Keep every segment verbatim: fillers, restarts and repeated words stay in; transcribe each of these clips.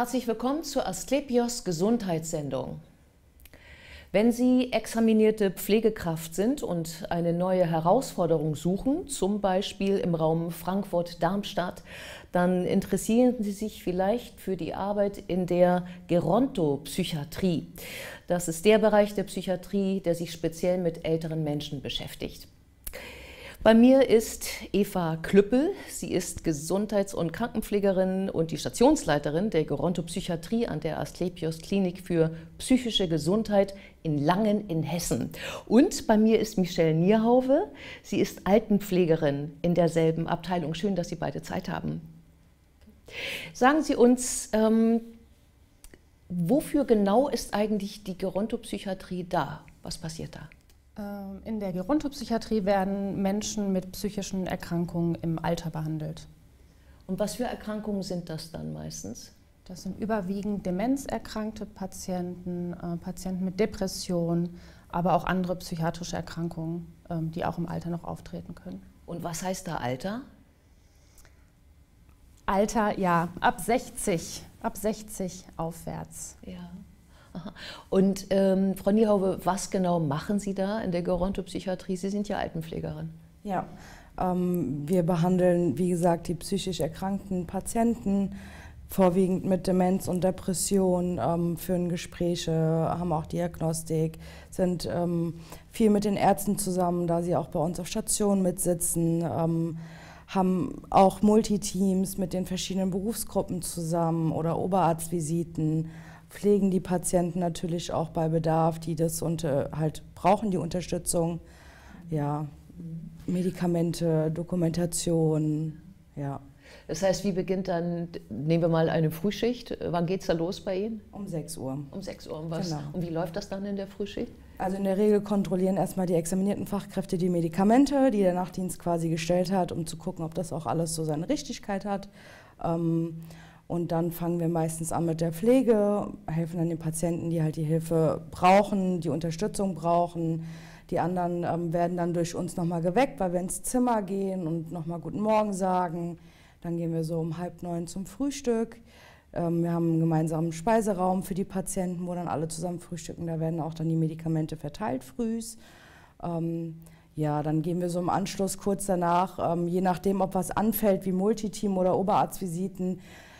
Herzlich willkommen zur Asklepios Gesundheitssendung. Wenn Sie examinierte Pflegekraft sind und eine neue Herausforderung suchen, zum Beispiel im Raum Frankfurt-Darmstadt, dann interessieren Sie sich vielleicht für die Arbeit in der Gerontopsychiatrie. Das ist der Bereich der Psychiatrie, der sich speziell mit älteren Menschen beschäftigt. Bei mir ist Eva Klüppel. Sie ist Gesundheits- und Krankenpflegerin und die Stationsleiterin der Gerontopsychiatrie an der Asklepios Klinik für psychische Gesundheit in Langen in Hessen. Und bei mir ist Michelle Nierhauwe. Sie ist Altenpflegerin in derselben Abteilung. Schön, dass Sie beide Zeit haben. Sagen Sie uns, ähm, wofür genau ist eigentlich die Gerontopsychiatrie da? Was passiert da? In der Gerontopsychiatrie werden Menschen mit psychischen Erkrankungen im Alter behandelt. Und was für Erkrankungen sind das dann meistens? Das sind überwiegend demenzerkrankte Patienten, äh, Patienten mit Depressionen, aber auch andere psychiatrische Erkrankungen, äh, die auch im Alter noch auftreten können. Und was heißt da Alter? Alter, ja, ab sechzig, ab sechzig aufwärts. Ja. Aha. Und ähm, Frau Nierhauwe, was genau machen Sie da in der Gerontopsychiatrie? Sie sind ja Altenpflegerin. Ja, ähm, wir behandeln, wie gesagt, die psychisch erkrankten Patienten, vorwiegend mit Demenz und Depression, ähm, führen Gespräche, haben auch Diagnostik, sind ähm, viel mit den Ärzten zusammen, da sie auch bei uns auf Station mitsitzen, ähm, haben auch Multiteams mit den verschiedenen Berufsgruppen zusammen oder Oberarztvisiten, pflegen die Patienten natürlich auch bei Bedarf, die das unter, halt brauchen, die Unterstützung. Ja, Medikamente, Dokumentation, ja. Das heißt, wie beginnt dann, nehmen wir mal eine Frühschicht, wann geht es da los bei Ihnen? Um sechs Uhr. Um sechs Uhr, und was? Genau. Und wie läuft das dann in der Frühschicht? Also in der Regel kontrollieren erstmal die examinierten Fachkräfte die Medikamente, die der Nachtdienst quasi gestellt hat, um zu gucken, ob das auch alles so seine Richtigkeit hat. Ähm, Und dann fangen wir meistens an mit der Pflege, helfen dann den Patienten, die halt die Hilfe brauchen, die Unterstützung brauchen. Die anderen ähm, werden dann durch uns nochmal geweckt, weil wir ins Zimmer gehen und nochmal Guten Morgen sagen. Dann gehen wir so um halb neun zum Frühstück. Ähm, wir haben einen gemeinsamen Speiseraum für die Patienten, wo dann alle zusammen frühstücken. Da werden auch dann die Medikamente verteilt frühs. Ähm, Ja, dann gehen wir so im Anschluss kurz danach, ähm, je nachdem, ob was anfällt, wie Multiteam oder Oberarztvisiten,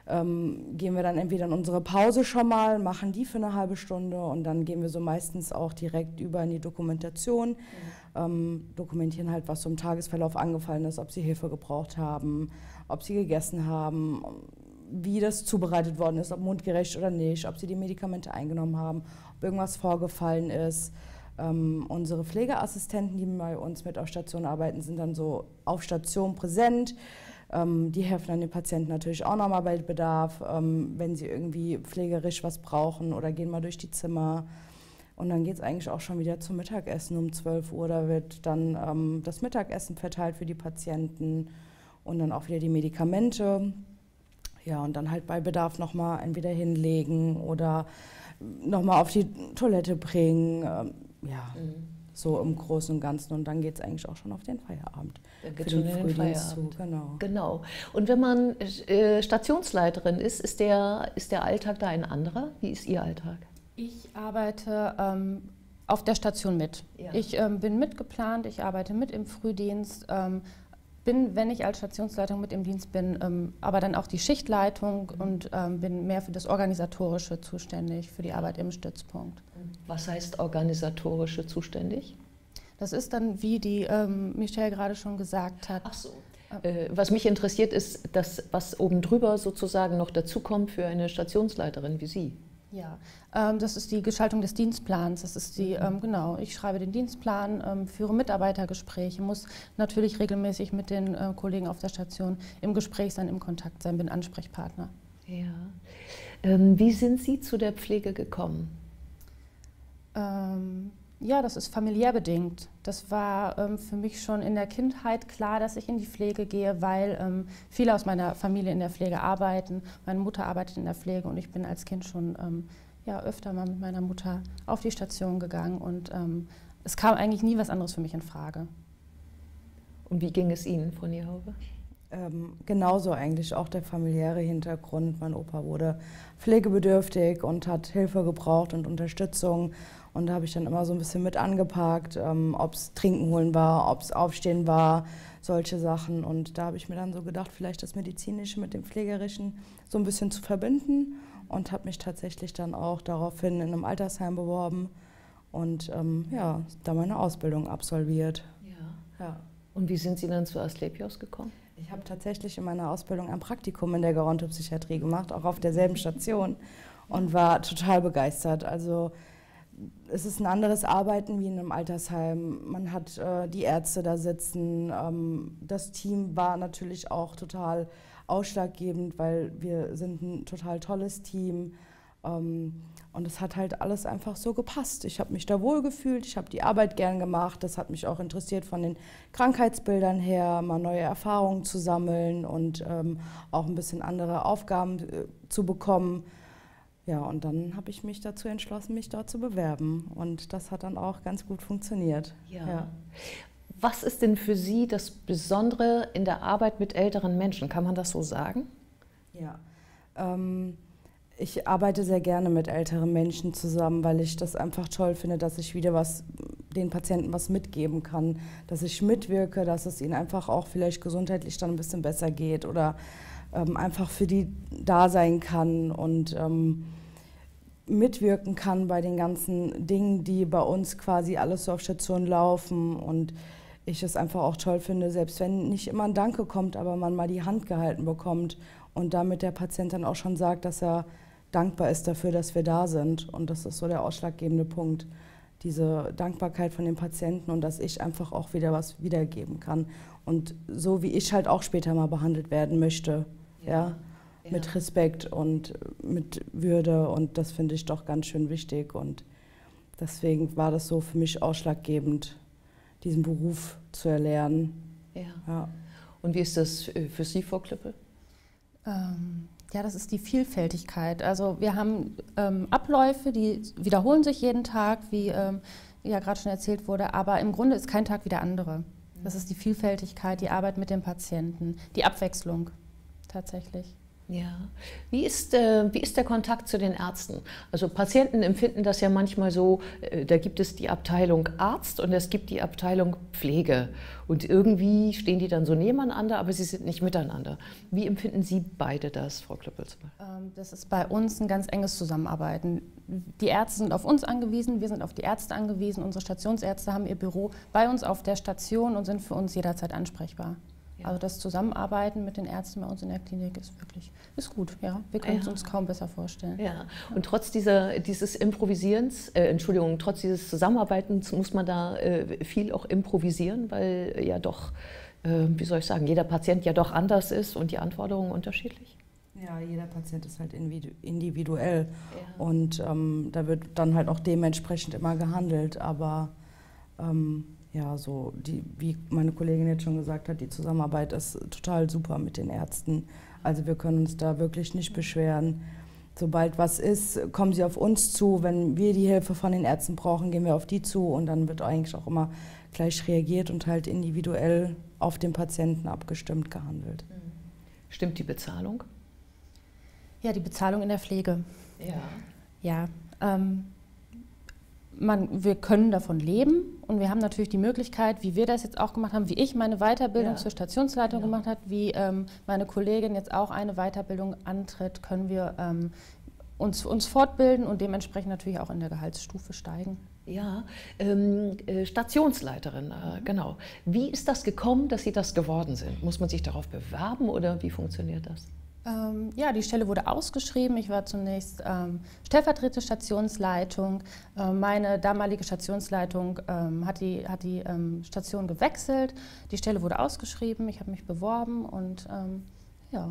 ähm, gehen wir dann entweder in unsere Pause schon mal, machen die für eine halbe Stunde und dann gehen wir so meistens auch direkt über in die Dokumentation, mhm. ähm, dokumentieren halt, was so im Tagesverlauf angefallen ist, ob sie Hilfe gebraucht haben, ob sie gegessen haben, wie das zubereitet worden ist, ob mundgerecht oder nicht, ob sie die Medikamente eingenommen haben, ob irgendwas vorgefallen ist. Ähm, unsere Pflegeassistenten, die bei uns mit auf Station arbeiten, sind dann so auf Station präsent. Ähm, die helfen dann den Patienten natürlich auch nochmal bei Bedarf, ähm, wenn sie irgendwie pflegerisch was brauchen oder gehen mal durch die Zimmer. Und dann geht es eigentlich auch schon wieder zum Mittagessen um zwölf Uhr. Da wird dann ähm, das Mittagessen verteilt für die Patienten und dann auch wieder die Medikamente. Ja, und dann halt bei Bedarf nochmal entweder hinlegen oder nochmal auf die Toilette bringen. Ähm, ja, mhm. so im Großen und Ganzen. Und dann geht es eigentlich auch schon auf den Feierabend. Dann geht schon in den Feierabend. Zu, genau. Genau. Und wenn man äh, Stationsleiterin ist, ist der, ist der Alltag da ein anderer? Wie ist Ihr Alltag? Ich arbeite ähm, auf der Station mit. Ja. Ich ähm, bin mitgeplant, ich arbeite mit im Frühdienst, ähm, bin, wenn ich als Stationsleitung mit im Dienst bin, ähm, aber dann auch die Schichtleitung mhm. und ähm, bin mehr für das Organisatorische zuständig, für die Arbeit im Stützpunkt. Was heißt organisatorische zuständig? Das ist dann, wie die ähm, Michelle gerade schon gesagt hat. Ach so. Äh, was mich interessiert, ist das, was oben drüber sozusagen noch dazukommt für eine Stationsleiterin wie Sie. Ja, ähm, das ist die Gestaltung des Dienstplans. Das ist die, ähm, genau, ich schreibe den Dienstplan, ähm, führe Mitarbeitergespräche, muss natürlich regelmäßig mit den äh, Kollegen auf der Station im Gespräch sein, im Kontakt sein, bin Ansprechpartner. Ja. Ähm, wie sind Sie zu der Pflege gekommen? Ähm, ja, das ist familiär bedingt. Das war ähm, für mich schon in der Kindheit klar, dass ich in die Pflege gehe, weil ähm, viele aus meiner Familie in der Pflege arbeiten. Meine Mutter arbeitet in der Pflege und ich bin als Kind schon ähm, ja, öfter mal mit meiner Mutter auf die Station gegangen und ähm, es kam eigentlich nie was anderes für mich in Frage. Und wie ging es Ihnen, Frau Nierhauwe? Ähm, genauso eigentlich auch der familiäre Hintergrund. Mein Opa wurde pflegebedürftig und hat Hilfe gebraucht und Unterstützung. Und da habe ich dann immer so ein bisschen mit angepackt, ähm, ob es Trinken holen war, ob es Aufstehen war, solche Sachen. Und da habe ich mir dann so gedacht, vielleicht das Medizinische mit dem Pflegerischen so ein bisschen zu verbinden. Und habe mich tatsächlich dann auch daraufhin in einem Altersheim beworben und ähm, ja, da meine Ausbildung absolviert. Ja. Ja. Und wie sind Sie dann zu Asklepios gekommen? Ich habe tatsächlich in meiner Ausbildung ein Praktikum in der Gerontopsychiatrie gemacht, auch auf derselben Station, und war total begeistert. Also es ist ein anderes Arbeiten wie in einem Altersheim. Man hat äh, die Ärzte da sitzen. Ähm, das Team war natürlich auch total ausschlaggebend, weil wir sind ein total tolles Team. Ähm, und es hat halt alles einfach so gepasst. Ich habe mich da wohl gefühlt, ich habe die Arbeit gern gemacht. Das hat mich auch interessiert von den Krankheitsbildern her, mal neue Erfahrungen zu sammeln und ähm, auch ein bisschen andere Aufgaben äh, zu bekommen. Ja, und dann habe ich mich dazu entschlossen, mich dort zu bewerben. Und das hat dann auch ganz gut funktioniert. Ja. Ja. Was ist denn für Sie das Besondere in der Arbeit mit älteren Menschen? Kann man das so sagen? Ja, ähm, ich arbeite sehr gerne mit älteren Menschen zusammen, weil ich das einfach toll finde, dass ich wieder was, den Patienten was mitgeben kann, dass ich mitwirke, dass es ihnen einfach auch vielleicht gesundheitlich dann ein bisschen besser geht oder ähm, einfach für die da sein kann und ähm, mitwirken kann bei den ganzen Dingen, die bei uns quasi alles so auf Station laufen. Und ich es einfach auch toll finde, selbst wenn nicht immer ein Danke kommt, aber man mal die Hand gehalten bekommt und damit der Patient dann auch schon sagt, dass er dankbar ist dafür, dass wir da sind. Und das ist so der ausschlaggebende Punkt, diese Dankbarkeit von den Patienten und dass ich einfach auch wieder was wiedergeben kann. Und so wie ich halt auch später mal behandelt werden möchte, ja, ja, ja. Mit Respekt und mit Würde, und das finde ich doch ganz schön wichtig. Und deswegen war das so für mich ausschlaggebend, diesen Beruf zu erlernen. Ja. Ja. Und wie ist das für Sie, Frau Klüppel? Ähm, ja, das ist die Vielfältigkeit. Also wir haben ähm, Abläufe, die wiederholen sich jeden Tag, wie ähm, ja gerade schon erzählt wurde, aber im Grunde ist kein Tag wie der andere. Das ist die Vielfältigkeit, die Arbeit mit dem Patienten, die Abwechslung tatsächlich. Ja. Wie ist, äh, wie ist der Kontakt zu den Ärzten? Also Patienten empfinden das ja manchmal so, äh, da gibt es die Abteilung Arzt und es gibt die Abteilung Pflege. Und irgendwie stehen die dann so nebeneinander, aber sie sind nicht miteinander. Wie empfinden Sie beide das, Frau Klüppels? Ähm, das ist bei uns ein ganz enges Zusammenarbeiten. Die Ärzte sind auf uns angewiesen, wir sind auf die Ärzte angewiesen. Unsere Stationsärzte haben ihr Büro bei uns auf der Station und sind für uns jederzeit ansprechbar. Ja. Also das Zusammenarbeiten mit den Ärzten bei uns in der Klinik ist wirklich ist gut. Ja. Wir können es ja. uns kaum besser vorstellen. Ja. Und trotz dieser, dieses Improvisierens, äh, Entschuldigung, trotz dieses Zusammenarbeitens muss man da äh, viel auch improvisieren, weil ja doch, äh, wie soll ich sagen, jeder Patient ja doch anders ist und die Anforderungen unterschiedlich. Ja, jeder Patient ist halt individuell ja. und ähm, da wird dann halt auch dementsprechend immer gehandelt, aber ähm, ja, so die, wie meine Kollegin jetzt schon gesagt hat, die Zusammenarbeit ist total super mit den Ärzten. Also wir können uns da wirklich nicht beschweren. Sobald was ist, kommen sie auf uns zu. Wenn wir die Hilfe von den Ärzten brauchen, gehen wir auf die zu und dann wird eigentlich auch immer gleich reagiert und halt individuell auf den Patienten abgestimmt gehandelt. Stimmt die Bezahlung? Ja, die Bezahlung in der Pflege. Ja. Ja, ähm, Man, wir können davon leben und wir haben natürlich die Möglichkeit, wie wir das jetzt auch gemacht haben, wie ich meine Weiterbildung ja. zur Stationsleitung genau. gemacht habe, wie ähm, meine Kollegin jetzt auch eine Weiterbildung antritt, können wir ähm, uns, uns fortbilden und dementsprechend natürlich auch in der Gehaltsstufe steigen. Ja, ähm, äh, Stationsleiterin, äh, genau. Wie ist das gekommen, dass Sie das geworden sind? Muss man sich darauf bewerben oder wie funktioniert das? Ähm, ja, die Stelle wurde ausgeschrieben. Ich war zunächst ähm, stellvertretende Stationsleitung. Äh, meine damalige Stationsleitung ähm, hat die, hat die ähm, Station gewechselt. Die Stelle wurde ausgeschrieben. Ich habe mich beworben und ähm, ja.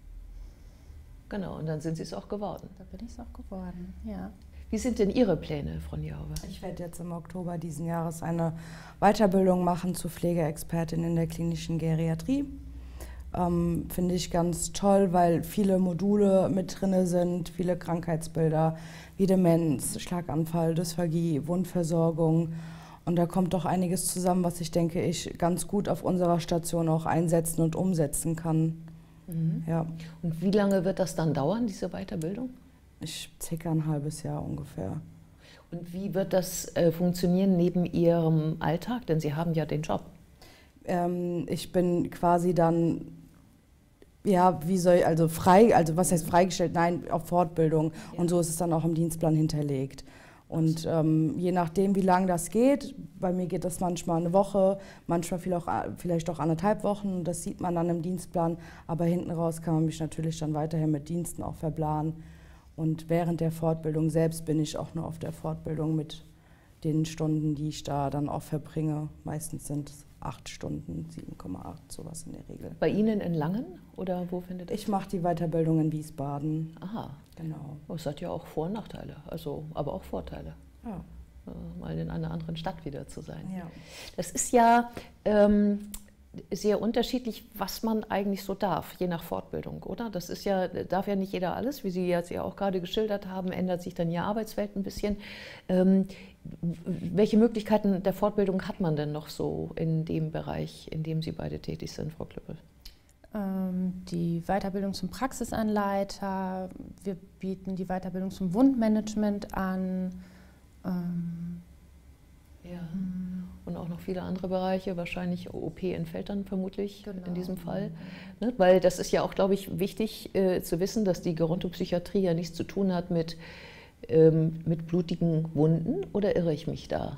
Genau, und dann sind Sie es auch geworden. Da bin ich es auch geworden, ja. Wie sind denn Ihre Pläne, Frau Niehaube? Ich werde jetzt im Oktober diesen Jahres eine Weiterbildung machen zur Pflegeexpertin in der klinischen Geriatrie. Ähm, finde ich ganz toll, weil viele Module mit drin sind, viele Krankheitsbilder wie Demenz, Schlaganfall, Dysphagie, Wundversorgung. Und da kommt doch einiges zusammen, was ich denke, ich ganz gut auf unserer Station auch einsetzen und umsetzen kann. Mhm. Ja. Und wie lange wird das dann dauern, diese Weiterbildung? Ich circa ein halbes Jahr ungefähr. Und wie wird das äh, funktionieren neben Ihrem Alltag? Denn Sie haben ja den Job. Ähm, ich bin quasi dann, ja, wie soll ich, also frei, also was heißt freigestellt? Nein, auf Fortbildung. Ja. Und so ist es dann auch im Dienstplan hinterlegt. Und ähm, je nachdem, wie lange das geht, bei mir geht das manchmal eine Woche, manchmal vielleicht auch, vielleicht auch anderthalb Wochen. Das sieht man dann im Dienstplan. Aber hinten raus kann man mich natürlich dann weiterhin mit Diensten auch verplanen. Und während der Fortbildung selbst bin ich auch nur auf der Fortbildung mit den Stunden, die ich da dann auch verbringe. Meistens sind es acht Stunden, sieben Komma acht, sowas in der Regel. Bei Ihnen in Langen oder wo findet das? Ich mache die Weiterbildung in Wiesbaden. Aha. Genau. Es hat ja auch Vor- und Nachteile, also, aber auch Vorteile, Ja. äh, mal in einer anderen Stadt wieder zu sein. Ja. Das ist ja ähm, sehr unterschiedlich, was man eigentlich so darf, je nach Fortbildung, oder? Das ist ja, darf ja nicht jeder alles, wie Sie jetzt ja auch gerade geschildert haben, ändert sich dann Ihr Arbeitsfeld ein bisschen. Ähm, welche Möglichkeiten der Fortbildung hat man denn noch so in dem Bereich, in dem Sie beide tätig sind, Frau Klüppel? Die Weiterbildung zum Praxisanleiter, wir bieten die Weiterbildung zum Wundmanagement an. Ähm, ja. Und auch noch viele andere Bereiche, wahrscheinlich O P entfällt dann vermutlich genau. in diesem Fall. Ne? Weil das ist ja auch, glaube ich, wichtig äh, zu wissen, dass die Gerontopsychiatrie ja nichts zu tun hat mit, ähm, mit blutigen Wunden, oder irre ich mich da?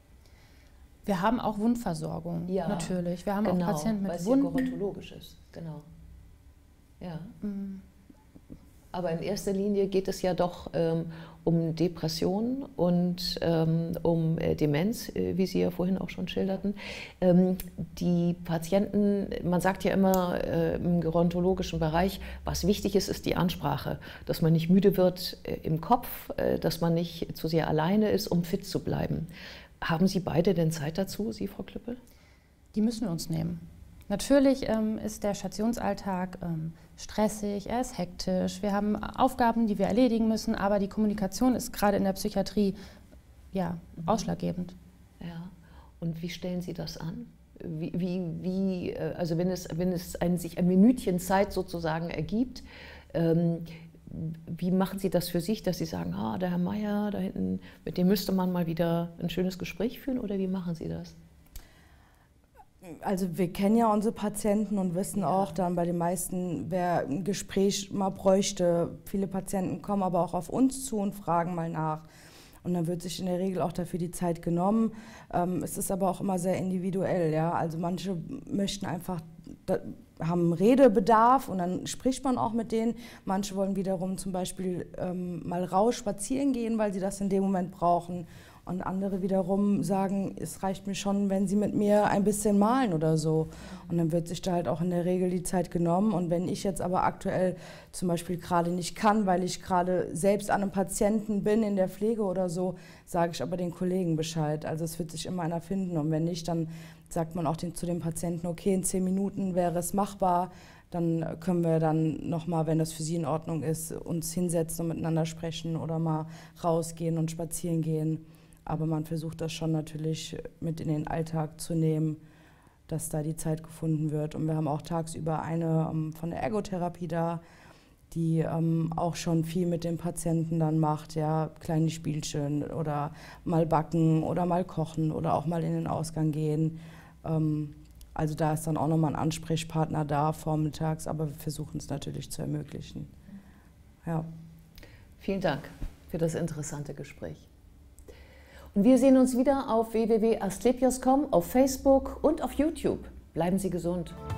Wir haben auch Wundversorgung, Ja, natürlich. Wir haben genau, auch Patienten mit weil es Wunden. ja gerontologisch ist, genau. Ja. Mhm. Aber in erster Linie geht es ja doch ähm, um Depression und ähm, um äh, Demenz, äh, wie Sie ja vorhin auch schon schilderten. Ähm, die Patienten, man sagt ja immer äh, im gerontologischen Bereich, was wichtig ist, ist die Ansprache, dass man nicht müde wird äh, im Kopf, äh, dass man nicht zu sehr alleine ist, um fit zu bleiben. Haben Sie beide denn Zeit dazu, Sie, Frau Klüppel? Die müssen wir uns nehmen. Natürlich ähm, ist der Stationsalltag ähm, stressig, er ist hektisch, wir haben Aufgaben, die wir erledigen müssen, aber die Kommunikation ist gerade in der Psychiatrie ja, mhm. ausschlaggebend. Ja. Und wie stellen Sie das an? Wie, wie, wie, also wenn es, wenn es ein, sich ein Minütchen Zeit sozusagen ergibt, ähm, wie machen Sie das für sich, dass Sie sagen, ah, der Herr Meier da hinten, mit dem müsste man mal wieder ein schönes Gespräch führen, oder wie machen Sie das? Also wir kennen ja unsere Patienten und wissen ja auch dann bei den meisten, wer ein Gespräch mal bräuchte. Viele Patienten kommen aber auch auf uns zu und fragen mal nach. Und dann wird sich in der Regel auch dafür die Zeit genommen. Ähm, es ist aber auch immer sehr individuell. Ja? Also manche möchten einfach, da, haben Redebedarf und dann spricht man auch mit denen. Manche wollen wiederum zum Beispiel ähm, mal raus spazieren gehen, weil sie das in dem Moment brauchen. Und andere wiederum sagen, es reicht mir schon, wenn sie mit mir ein bisschen malen oder so. Und dann wird sich da halt auch in der Regel die Zeit genommen. Und wenn ich jetzt aber aktuell zum Beispiel gerade nicht kann, weil ich gerade selbst an einem Patienten bin in der Pflege oder so, sage ich aber den Kollegen Bescheid. Also es wird sich immer einer finden. Und wenn nicht, dann sagt man auch den, zu den Patienten, okay, in zehn Minuten wäre es machbar. Dann können wir dann nochmal, wenn das für Sie in Ordnung ist, uns hinsetzen und miteinander sprechen oder mal rausgehen und spazieren gehen. Aber man versucht das schon natürlich mit in den Alltag zu nehmen, dass da die Zeit gefunden wird. Und wir haben auch tagsüber eine um, von der Ergotherapie da, die um, auch schon viel mit dem Patienten dann macht, ja, kleine Spielchen oder mal backen oder mal kochen oder auch mal in den Ausgang gehen. Um, also da ist dann auch nochmal ein Ansprechpartner da vormittags, aber wir versuchen es natürlich zu ermöglichen. Ja. Vielen Dank für das interessante Gespräch. Und wir sehen uns wieder auf w w w punkt asklepios punkt com, auf Facebook und auf YouTube. Bleiben Sie gesund.